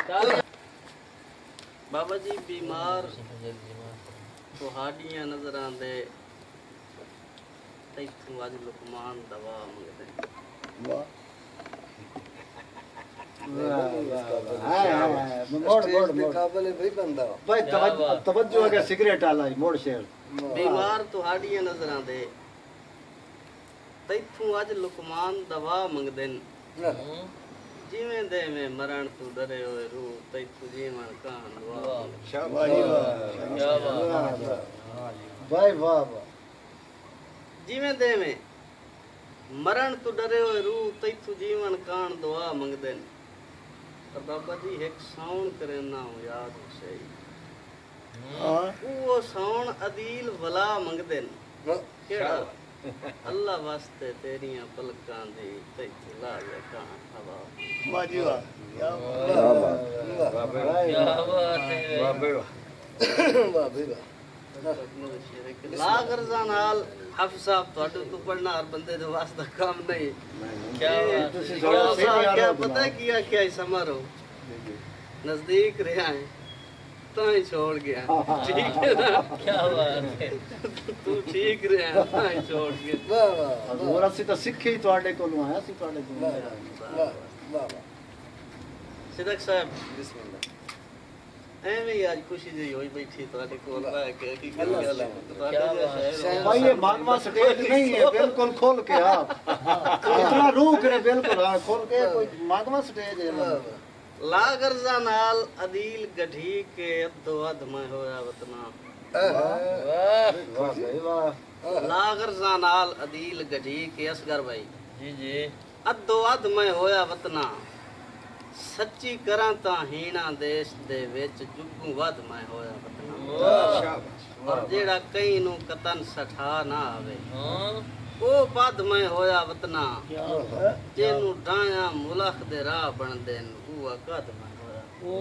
बाबा जी बीमार ਤੁਹਾਡੀਆਂ ਨਜ਼ਰਾਂ ਦੇ ਤੈਥੋਂ ਅੱਜ ਲੁਕਮਾਨ ਦਵਾ ਮੰਗਦੇ वाह मोड़ काबिल भाई बंदा भाई तवज्जो है सिगरेट वाला मोड़ शेर बीमार ਤੁਹਾਡੀਆਂ ਨਜ਼ਰਾਂ ਦੇ ਤੈਥੋਂ ਅੱਜ ਲੁਕਮਾਨ ਦਵਾ ਮੰਗਦੇ ਜਿਵੇਂ ਦੇ ਮੈਂ ਮਰਨ ਤੋਂ ਡਰੇ ਹੋਏ ਰੂਹ ਤੈਥੋਂ ਜੀਵਨ ਕਾਨ ਦੁਆ शाबाश भाई वाह वाह ਜਿਵੇਂ ਦੇ ਮੈਂ ਮਰਨ ਤੋਂ ਡਰੇ ਹੋਏ ਰੂਹ ਤੈਥੋਂ ਜੀਵਨ ਕਾਨ ਦੁਆ ਮੰਗਦੇ ਨੇ ਪਰ ਬਾਬਾ ਜੀ ਇੱਕ ਸੌਣ ਕਰੇ ਨਾ ਹੋ ਯਾਦ ਸਹੀ हां ਉਹ ਸੌਣ ਅਦੀਲ ਵਲਾ ਮੰਗਦੇ ਨੇ ਕਿਹੜਾ अल्लाह वास्ते तेरियां पलकां दी तैथों ला ले कान हवा वाह जी वाह क्या बात है वाह भाई ला गर्जा नाल हाफिज साहब ਤੁਹਾਡੇ ਤੋਂ ਪੜਨਾ ਹਰ ਬੰਦੇ ਦੇ ਵਾਸਤੇ ਕੰਮ ਨਹੀਂ क्या पता है क्या क्या समारोह नजदीक रहा है ਤਾਂ ਹੀ छोड़ गया ठीक है ना क्या बात है तू ठीक रहा ਤਾਂ ਹੀ छोड़ गया वाह वाह और ਅਸੀਂ ਤਾਂ ਸਿੱਖੇ ਹੀ ਤੁਹਾਡੇ ਕੋਲੋਂ ਆਇਆ ਸੀ ਤੁਹਾਡੇ ਕੋਲੋਂ वाह वाह सिदक साहब बिस्मिल्लाह ਐਵੇਂ ਹੀ ਅੱਜ ਖੁਸ਼ੀ ਜਿਹੀ ਹੋਈ ਬੈਠੀ ਤੁਹਾਡੇ ਕੋਲ ਬੈ ਕੇ ਕੀ ਗੱਲ ਹੈ भाई ये मानवा स्टेज नहीं है बिल्कुल खोल के आप इतना रूह करे बिल्कुल हाँ खोल के कोई मानवा स्टेज है ला गर्जा नाल अदील गढ़ी के अद्धो अध में होया वतना वाह भाई वाह ला गर्जा नाल अदील गढ़ी के असगर भाई जी जी अद्धो अध में होया वतना सच्ची करा ता हीना देश दे विच जुगू वध मैं होया वतना और जेड़ा कई नु कतन सठा ना आवे ओ बद मैं होया वतना जेनु डाया मुलख दे राह बनदे न हुआ कद मैं होया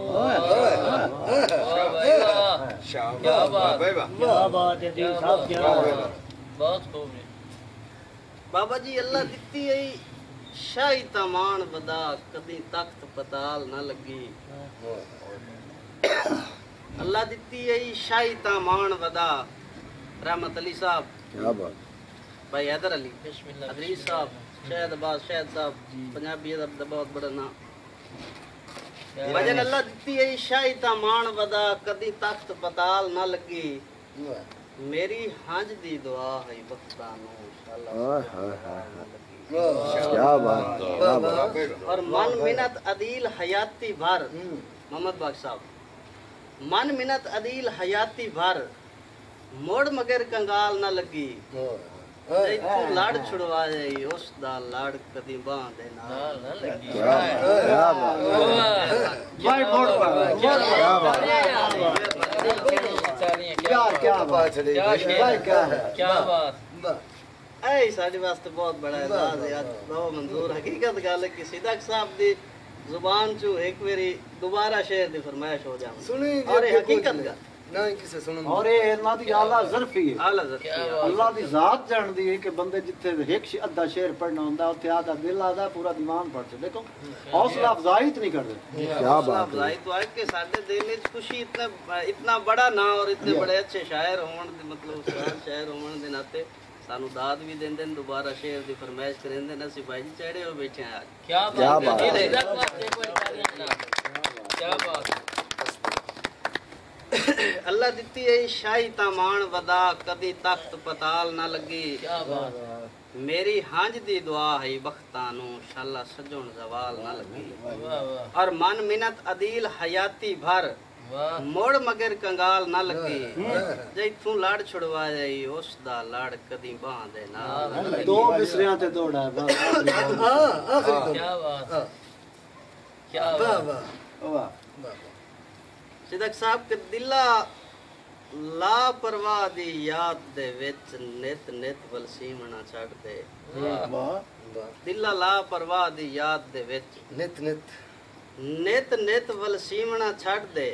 क्या बात है जी साहब क्या बहुत खूब है बाबा जी अल्लाह दित्ती है शाही तमान वदा कदी तख्त पताल न लगी अल्लाह दित्ती है शाही तमान वदा रहमत अली साहब क्या बात भाई हैदर अली बिस्मिल्लाह अदरीस साहब शायद अब्बास शायद साहब पंजाबी अदब दा बहुत बड़ा नाम वजन अल्लाह दित्ती है शाही तमान वदा कदी तख्त पताल न लगी मेरी हंज दी दुआ है वक्ता नु क्या बात और मन मिनत अदील हयाती भर मोहम्मद बाग साहब मन मिनत अदील हयाती भर मोड़ मगर कंगाल न लगी तू लाड़ छुड़वा जाई उस दा लाड़ कदी बां दे ना लगी क्या बात भाई मोड़ क्या बात है भाई क्या है क्या बात ऐ साडे वास्ते बहुत बड़ा एजाज है आज बहुत मंजूर हकीकत गल है कि सिदक साहब दी जुबान चो एक बारी दोबारा शेर दी फरमाइश हो जाए सुनी और ये हकीकत गल ना किसे सुनन और ये अल्लाह दी आला ज़र्फी है आला ज़र्फी अल्लाह दी जात जानदी है कि बंदे जिथे एक अद्धा शेर पढ़ना होंदा उथे आधा दिल आधा पूरा दीवान पढ़ से देखो हौसला अफजाई नहीं करदे क्या बात है तो आज के साडे दिल विच खुशी इतना बड़ा ना और इतने बड़े अच्छे शायर होण दे मतलब शायर होण दे नाते सानू दाद भी देंदे न दोबारा शेर दी फरमाइश करेंदे न सिपाही जी चढ़े हो बैठे हैं आज क्या बात है क्या बात अल्लाह दित्ती है शाही तमान वदा कदी तख्त पताल ना लगी क्या बात मेरी हांज दी दुआ है बख्तां नु शाला सजण जवाल ना लगी वाह वाह और मन मिनत अदील हयाती भर वाह मोड़ मगर कंगाल ना लगी जैथू लाड़ छुड़वा जाई उस दा लाड़ कदी बां दे ना दो मिसरियां ते दौड़ा है बस हां आखिरी तो क्या बात क्या वाह बात वाह वाह सिदक साहब के दिला लापरवाह दी याद दे विच नित नित वलसीमना छड़ दे वाह दिला लापरवाह दी याद दे विच नित नित नित नित वलसीमना छड़ दे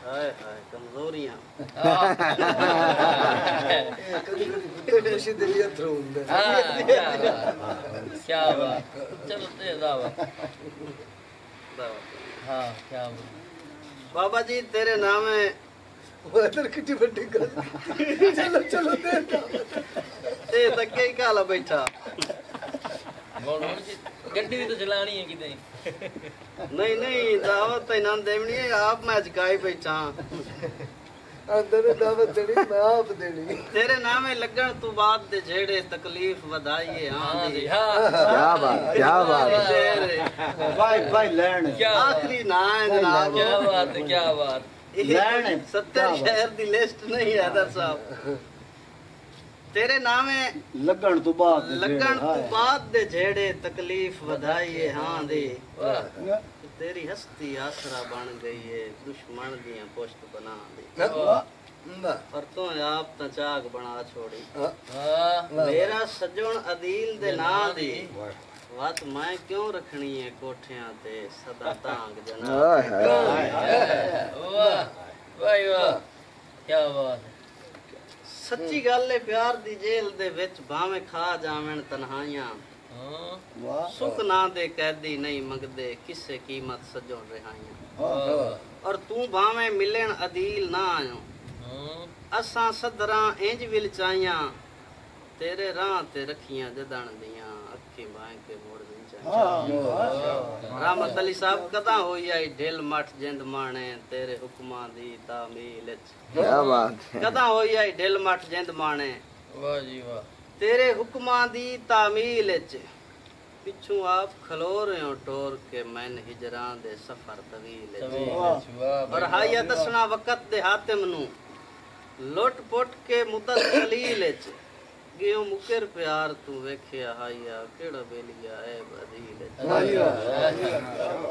ਹਾਏ ਹਾਏ ਕਮਜ਼ੋਰੀਆਂ ਕਦੀ ਕਦੀ ਪੁੱਤਰ ਖੁਸ਼ੀ ਦੇ ਲਈ ਅਥਰੂ ਹੁੰਦਾ क्या बात चलो ते दावा हाँ क्या बात बाबा जी तेरे नाम है ਉਹ ਇਧਰ ਕਿੱਡੀ ਵੱਡੀ ਗੱਲ ਚਲੋ ਚਲੋ ਦੇ ते तके ही काला बैठा बोल गड्डी भी तो चलानी है किते नहीं नहीं दावत इना देवनी है आप मैं जगाई बैठा ਅੰਦਰ ਦਾਵਤ ਦੇਣੀ ਮੈਂ ਆਪ ਦੇਣੀ तेरे नाम है लगन तू बाद दे जेड़े तकलीफ वधाइए हाँ हां जी दी हाँ क्या बात तेरे भाई भाई लैन क्या आखिरी ना है जनाब क्या बात है क्या बात लैन 70 शहर दी लिस्ट नहीं है दर साहब तेरे नाम है लगन तो बाद लगन तू बाद दे जेड़े तकलीफ वधाइए हां दी वाह तेरी हस्ती आसरा बन गई है दुश्मन दियां पुष्ट बना दी ਨਾ पर तू आप तो चाक बना छोड़ी वाह मेरा सजन अदील दे ना दी वत मैं क्यों रखनी है कोठियां ते सदा तांग जना वाह वाह वाह क्या बात है सच्ची गल है प्यार दी जेल दे विच भावें खा जावण तन्हाइयां हाँ वाह सुख ना दे कैदी नहीं मंगदे किसे कीमत सजो रिहाइयां वाह और तू भावें मिलन अदील ना आयो हाँ असां सदरां इंज विल चाइयां तेरे राह ते रखियां जदण दियां अखी बाएं के मोड़ दी चाइयां रहमत अली साहब कदा होई आई ढिल मठ जिंद माणे तेरे हुक्मां दी तामील च क्या बात कदा होई आई ढिल मठ जिंद माणे वाह जी वाह तेरे हुक्मां दी तामील च पिछू आप खलो रहे हो टोर के मैन हिजरां दे सफर तवील च और हाया दसना वक्त दे हातिम नु लुट पुट के मुदत कलील च गियो मुकर प्यार तू वेखिया हाया केड़ा बेलिया ए बदील च